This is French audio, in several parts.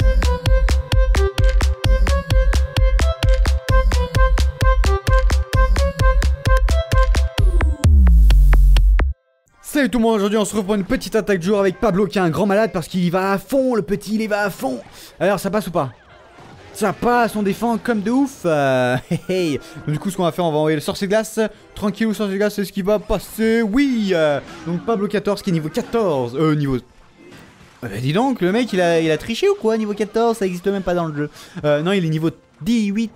Salut tout le monde, aujourd'hui on se retrouve pour une petite attaque de jour avec Pablo qui est un grand malade parce qu'il y va à fond, le petit il y va à fond. Alors ça passe ou pas? Ça passe, on défend comme de ouf. Hey. Donc, du coup ce qu'on va faire, on va envoyer le sorcier de glace. Tranquille, sorcier de glace, c'est ce qui va passer, oui. Donc Pablo 14 qui est niveau 14, niveau... dis donc, le mec il a triché ou quoi? Niveau 14, ça existe même pas dans le jeu. Non, il est niveau 8,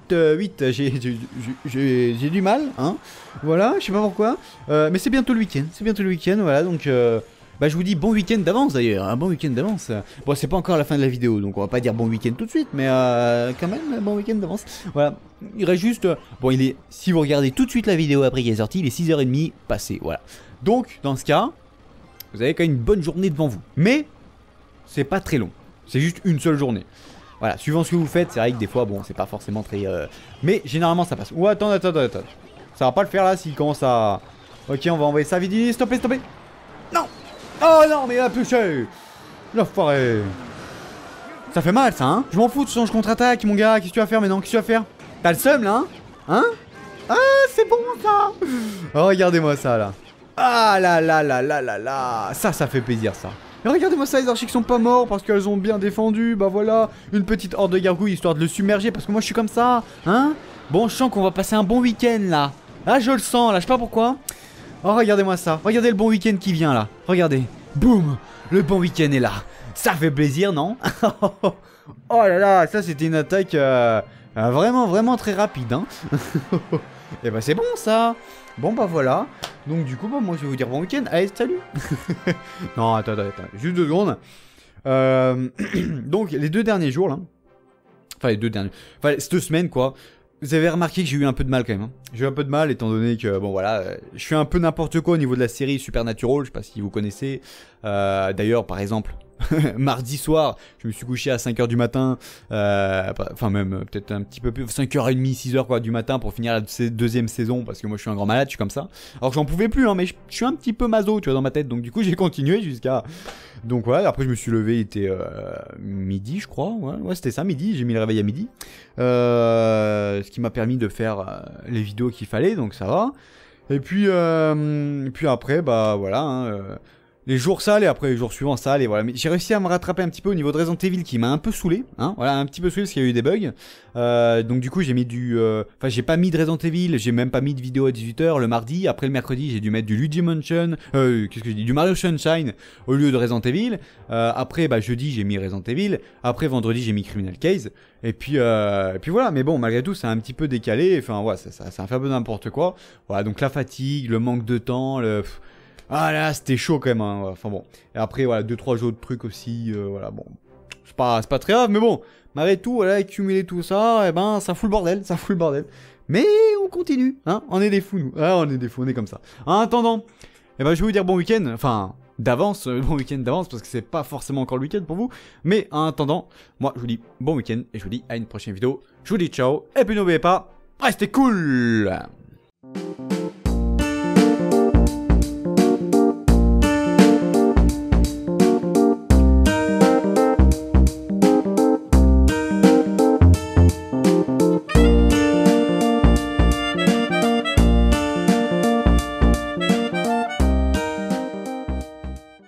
j'ai du mal, hein. Voilà, je sais pas pourquoi. Mais c'est bientôt le week-end, voilà, donc... bah je vous dis bon week-end d'avance d'ailleurs, un bon week-end d'avance. Bon, c'est pas encore la fin de la vidéo, donc on va pas dire bon week-end tout de suite, mais quand même, bon week-end d'avance. Voilà, il reste juste... Bon, il est... Si vous regardez tout de suite la vidéo après qu'elle est sortie, il est 6h30 passé, voilà. Donc, dans ce cas, vous avez quand même une bonne journée devant vous. Mais... c'est pas très long, c'est juste une seule journée. Voilà, suivant ce que vous faites, c'est vrai que des fois, bon, c'est pas forcément très... Mais généralement ça passe. Oh, attends. Ça va pas le faire là s'il commence à... Ok, on va envoyer ça vite, stoppez. Non. Oh non, mais il a touché. L'enfoiré. Ça fait mal ça, hein. Je m'en fous, de toute façon je contre-attaque, mon gars. Qu'est-ce que tu vas faire maintenant? Qu'est-ce que tu vas faire? T'as le seum là, hein? Ah, c'est bon ça. Oh, regardez-moi ça là. Ah là. Ça fait plaisir ça. Et regardez-moi ça, les archers qui sont pas morts parce qu'elles ont bien défendu. Bah voilà, une petite horde de gargouilles histoire de le submerger parce que moi je suis comme ça, hein. Bon, je sens qu'on va passer un bon week-end là. Là, je le sens, là, je sais pas pourquoi. Oh, regardez-moi ça. Regardez le bon week-end qui vient là. Regardez. Boum. Le bon week-end est là. Ça fait plaisir, non? Oh là là, ça c'était une attaque vraiment très rapide, hein. Et bah c'est bon ça. Bon bah voilà. Donc du coup bah moi je vais vous dire bon week-end. Allez salut. Non attends. Juste 2 secondes. Donc les 2 derniers jours là. Enfin les 2 derniers. Enfin cette semaine quoi. Vous avez remarqué que j'ai eu un peu de mal quand même, hein. J'ai eu un peu de mal étant donné que bon voilà, je fais un peu n'importe quoi au niveau de la série Supernatural, je sais pas si vous connaissez. D'ailleurs par exemple, mardi soir, je me suis couché à 5h du matin, enfin même peut-être un petit peu plus, 5h30, 6h quoi du matin pour finir la 2e saison parce que moi je suis un grand malade, je suis comme ça. Alors que j'en pouvais plus hein, mais je suis un petit peu maso tu vois dans ma tête, donc du coup j'ai continué jusqu'à... Donc voilà, après je me suis levé, il était midi je crois, ouais c'était ça, midi, j'ai mis le réveil à midi. Ce qui m'a permis de faire les vidéos qu'il fallait, donc ça va. Et puis après, bah voilà, hein, les jours ça allait, après les jours suivants ça allait, voilà. Mais j'ai réussi à me rattraper un petit peu au niveau de Resident Evil qui m'a un peu saoulé, hein, voilà, un petit peu saoulé parce qu'il y a eu des bugs. Donc du coup j'ai mis du... Enfin j'ai pas mis de Resident Evil, j'ai même pas mis de vidéo à 18h le mardi. Après le mercredi j'ai dû mettre du Luigi Mansion, qu'est-ce que je dis, du Mario Sunshine au lieu de Resident Evil. Après bah jeudi j'ai mis Resident Evil, après vendredi j'ai mis Criminal Case. Et puis voilà, mais bon malgré tout c'est un petit peu décalé, enfin ouais ça fait un peu n'importe quoi. Voilà, donc la fatigue, le manque de temps, le... Ah là, c'était chaud quand même, hein. Enfin bon. Et après, voilà, 2-3 autres trucs aussi, voilà, bon. C'est pas très grave, mais bon. Malgré tout, voilà, accumuler tout ça, et ben, ça fout le bordel, Mais on continue, hein. On est des fous, nous. Ah, on est des fous, on est comme ça. En attendant, eh ben, je vais vous dire bon week-end, enfin, d'avance, bon week-end d'avance, parce que c'est pas forcément encore le week-end pour vous. Mais en attendant, moi, je vous dis bon week-end, et je vous dis à une prochaine vidéo. Je vous dis ciao, et puis n'oubliez pas, restez cool!